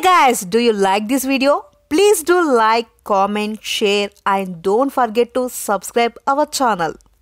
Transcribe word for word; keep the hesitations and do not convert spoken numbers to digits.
guys, do you like this video? Please do like, comment, share and don't forget to subscribe our channel.